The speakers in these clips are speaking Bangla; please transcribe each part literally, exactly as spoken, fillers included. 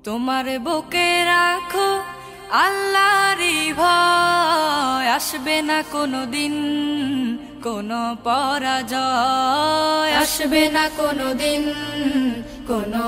তোমার বুকে রাখো আল্লাহরই ভয়, আসবে না কোনো দিন কোনো পরাজয়, আসবে না কোনো দিন কোনো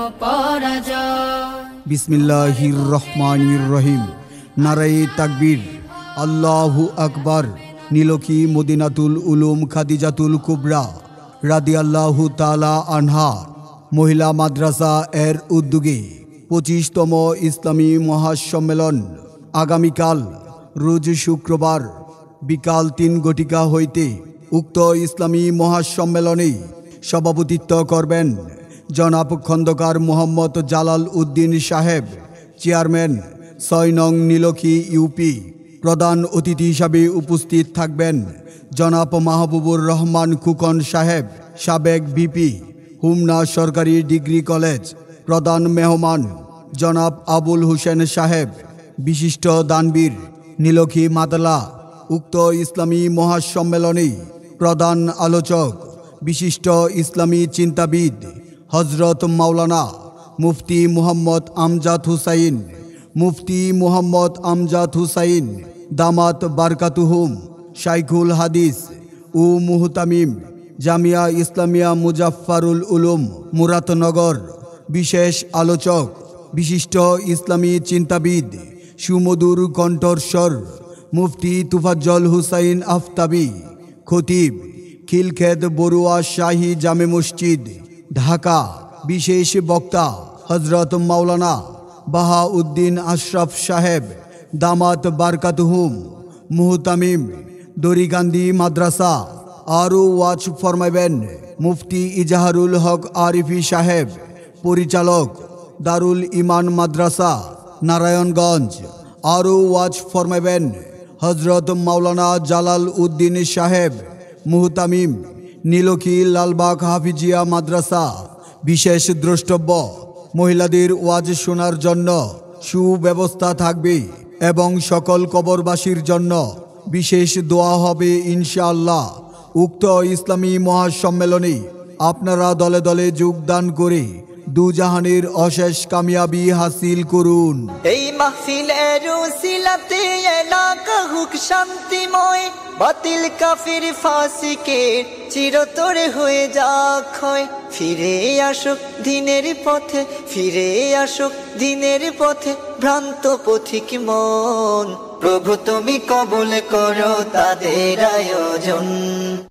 পরাজয়। বিসমিল্লাহির রহমানির রহিম। নারায়ে তাকবীর, আল্লাহু আকবার। নীলক্ষী মদিনাতুল উলুম খাদিজাতুল কুবরা রাদিয়াল্লাহু তাআলা আনহা মহিলা মাদ্রাসা এর উদ্যোগে পঁচিশতম ইসলামী মহাসম্মেলন আগামীকাল রোজ শুক্রবার বিকাল তিন ঘটিকা হইতে উক্ত ইসলামী মহাসম্মেলনে সভাপতিত্ব করবেন জনাব খন্দকার মোহাম্মদ জালাল উদ্দিন সাহেব, চেয়ারম্যান ছয় নং নীলক্ষী ইউপি। প্রধান অতিথি হিসাবে উপস্থিত থাকবেন জনাব মাহবুবুর রহমান খুকন সাহেব, সাবেক ভিপি, হুমনা সরকারি ডিগ্রি কলেজ। প্রধান মেহমান জনাব আবুল হোসেন সাহেব, বিশিষ্ট দানবীর, নীলক্ষী মাদলা। উক্ত ইসলামী মহাসম্মেলনে প্রধান আলোচক বিশিষ্ট ইসলামী চিন্তাবিদ হজরত মাওলানা মুফতি মুহাম্মদ আমজাদ হুসাইন, মুফতি মুহাম্মদ আমজাদ হুসাইন দামাত বারকাতুহুম শাইখুল হাদিস ও মুহতামিম জামিয়া ইসলামিয়া মুজাফফারুল উলুম মুরাদনগর। বিশেষ আলোচক বিশিষ্ট ইসলামী চিন্তাবিদ সুমধুর কণ্ঠস্বর মুফতি তুফাজ্জল হুসাইন আফতাবি, খতিব খিলক্ষেত বড়ুয়া শাহী জামে মসজিদ ঢাকা। বিশেষ বক্তা হজরত মাওলানা বাহাউদ্দিন আশরাফ সাহেব দামাত বারকাতুহুম মুহতামিম দরিগান্ধী মাদ্রাসা। আরও ওয়াজ ফরমাইবেন মুফতি ইজাহারুল হক আরিফি সাহেব, পরিচালক দারুল ইমান মাদ্রাসা নারায়ণগঞ্জ। আরও ওয়াজ ফরমাইবেন হজরত মাওলানা জালাল উদ্দিন সাহেব, মুহতামিম নীলক্ষী লালবাগ হাফিজিয়া মাদ্রাসা। বিশেষ দ্রষ্টব্য মহিলাদের ওয়াজ শোনার জন্য সুব্যবস্থা থাকবে এবং সকল কবরবাসীর জন্য বিশেষ দোয়া হবে ইনশাআল্লাহ। উক্ত ইসলামী মহাসম্মেলনে আপনারা দলে দলে যোগদান করে দুজাহানের অশেষ কামিয়াবি হাসিল করুন। এই মাহফিলের উসিলাতে এলাকা হুক শান্তিময়, বাতিল কাফির ফাসিকের চিরতরে হয়ে যাক ক্ষয়। ফিরে আসুক দিনের পথে, ফিরে আসুক দিনের পথে ভ্রান্ত পথিক মন। প্রভু তুমি কবুল করো তাদের আয়োজন।